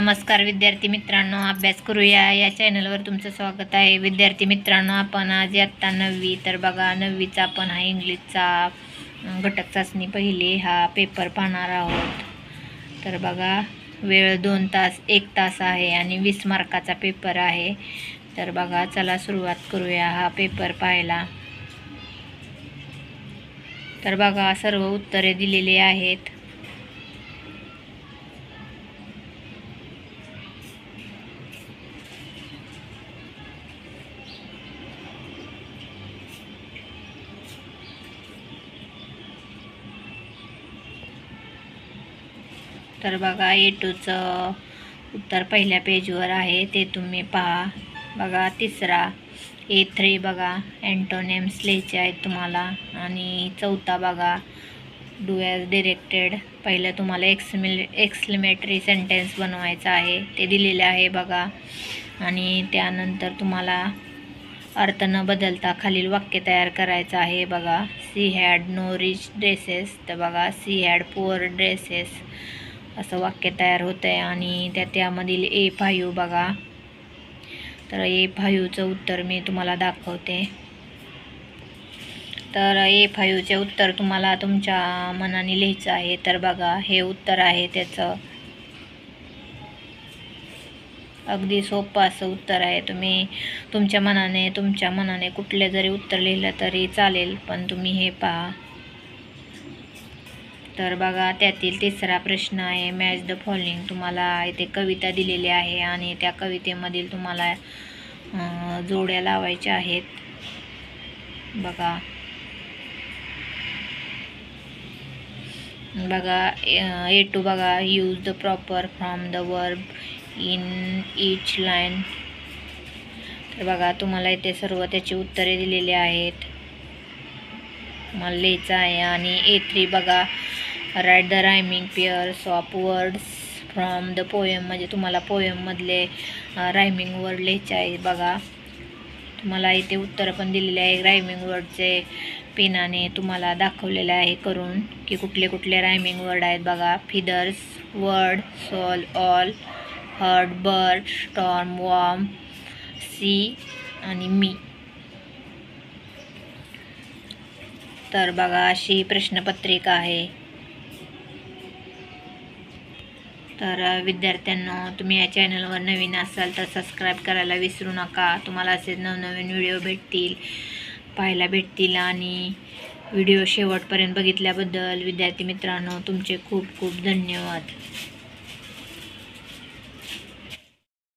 नमस्कार विद्यार्थी मित्रांनो, अभ्यास करूया या चॅनलवर तुमचं स्वागत आहे. विद्यार्थी मित्रांनो, आपण आज इयत्ता 9वी तर बघा 9वीचा आपण हा इंग्लिशचा घटक चाचणी पहिली हा पेपर पाहणार आहोत. तर बघा वेळ 2 तास 1 तास आहे आणि 20 मार्काचा पेपर आहे. तर बघा चला सुरुवात करूया हा पेपर पाहायला. तर बघा सर्व उत्तरे दिलेली आहेत. तर बघा A2चं उत्तर पहिल्या पेजवर आहे, ते तुम्ही पहा. बघा तिसरा A3 बघा अँटोनिम्स लिहायचे आहेत तुम्हाला. आणि चौथा बघा डू ॲज डिरेक्टेड. पहिलं तुम्हाला एक्सक्लेमेटरी सेंटेन्स बनवायचं आहे, ते दिलेले आहे बघा. आणि त्यानंतर तुम्हाला अर्थ न बदलता खालील वाक्य तयार करायचं आहे बघा. She had no rich dresses, तर बघा सी हॅड पुअर ड्रेसेस असं वाक्य तयार होतं आहे. आणि त्यामधील A5 बघा. तर A5चं उत्तर मी तुम्हाला दाखवते. तर A5चे उत्तर तुम्हाला तुमच्या मनाने लिहायचं आहे. तर बघा हे उत्तर आहे त्याचं. अगदी सोपं असं उत्तर आहे. तुम्ही तुमच्या मनाने कुठले जरी उत्तर लिहिलं तरी चालेल, पण तुम्ही हे पहा. तर बघा त्यातील तिसरा प्रश्न आहे मॅच द फॉलोइंग. तुम्हाला इथे कविता दिलेली आहे आणि त्या कवितेमधील तुम्हाला जोड्या लावायच्या आहेत बघा. A2 बघा use the proper from the verb in each line. तर बघा तुम्हाला इथे सर्व त्याची उत्तरे दिलेली आहेत, मला लिहायचं आहे. आणि A3 बघा write the rhyming pairs of words from the poem. म्हणजे तुम्हाला पोएममधले रायमिंग वर्ड लिहायचे आहे बघा. तुम्हाला इथे उत्तर पण दिलेले आहे. रायमिंग वर्डचे पेनाने तुम्हाला दाखवलेलं आहे करून की कुठले कुठले रायमिंग वर्ड आहेत बघा. Feathers, word, soul, all, heard, bird, storm, warm, sea आणि मी. तर बघा अशी प्रश्नपत्रिका आहे. तर विद्यार्थ्यांनो, तुम्ही या चॅनलवर नवीन असाल तर सबस्क्राईब करायला विसरू नका. तुम्हाला असे नवनवीन व्हिडिओ पाहायला भेटतील. आणि व्हिडिओ शेवटपर्यंत बघितल्याबद्दल विद्यार्थी मित्रांनो तुमचे खूप खूप धन्यवाद.